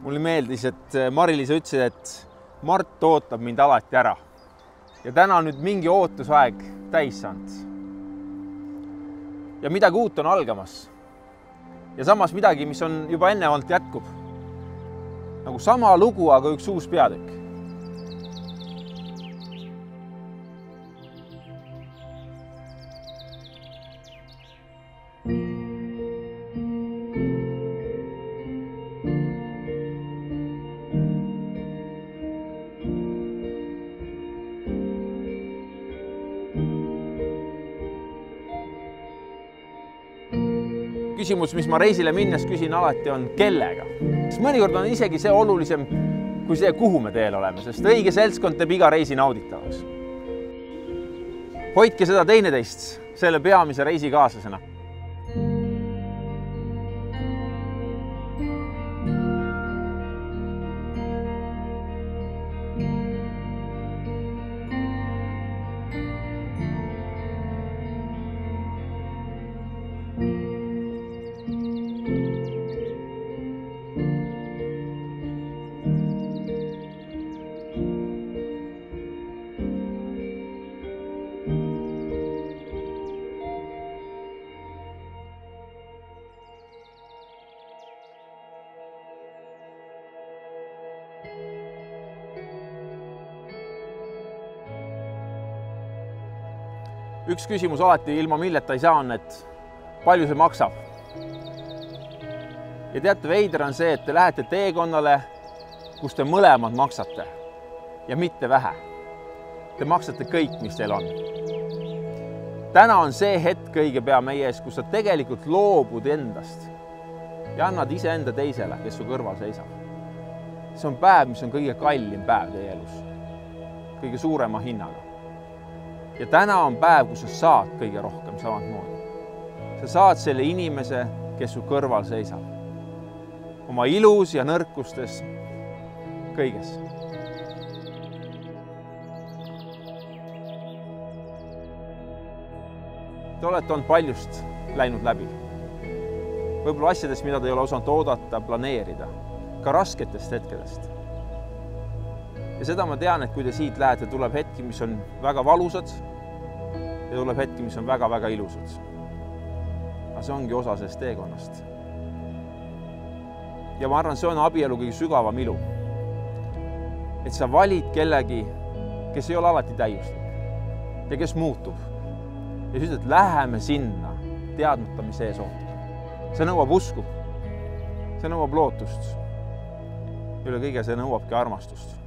Mulle meeldis, et Mari-Liisa ütlesid, et Mart ootab mind alati ära. Ja täna on nüüd mingi ootusaeg täis saanud. Ja midagi uut on algamas. Ja samas midagi, mis on juba enne olnud, jätkub. Nagu sama lugu, aga üks uus peatükk. Küsimus, mis ma reisile minnes küsin alati, on kellega. Mõnikord on isegi see olulisem kui see, kuhu me teel oleme, sest õige seltskond teeb iga reisi nauditavaks. Hoidke seda teineteist selle peamise reisikaaslasena. Üks küsimus alati ilma milleta ei saa on, et palju see maksab. Ja teate, veider on see, et te lähete teekonnale, kus te mõlemad maksate ja mitte vähe. Te maksate kõik, mis teil on. Täna on see hetk õige pea meie ees, kus sa tegelikult loobud endast ja annad iseenda teisele, kes su kõrval seisab. See on päev, mis on kõige kallim päev teie elus, kõige suurema hinnaga. Ja täna on päev, kus sa saad kõige rohkem samamoodi. Sa saad selle inimese, kes su kõrval seisab. Oma ilus ja nõrkustes, kõiges. Te olete olnud paljust läinud läbi. Võib-olla asjadest, mida te ei ole osanud oodata, planeerida. Ka rasketest hetkedest. Ja seda ma tean, et kui te siit lähete, tuleb hetki, mis on väga valusad ja tuleb hetki, mis on väga-väga ilusad. Aga see ongi osa sellest teekonnast. Ja ma arvan, see on abielu kõige sügavam ilu. Et sa valid kellegi, kes ei ole alati täiuslik ja kes muutub. Ja siis ütled, et läheme sinna teadmata, mis ees ootab. See nõuab usku. See nõuab lootust. Üle kõige see nõuabki armastust.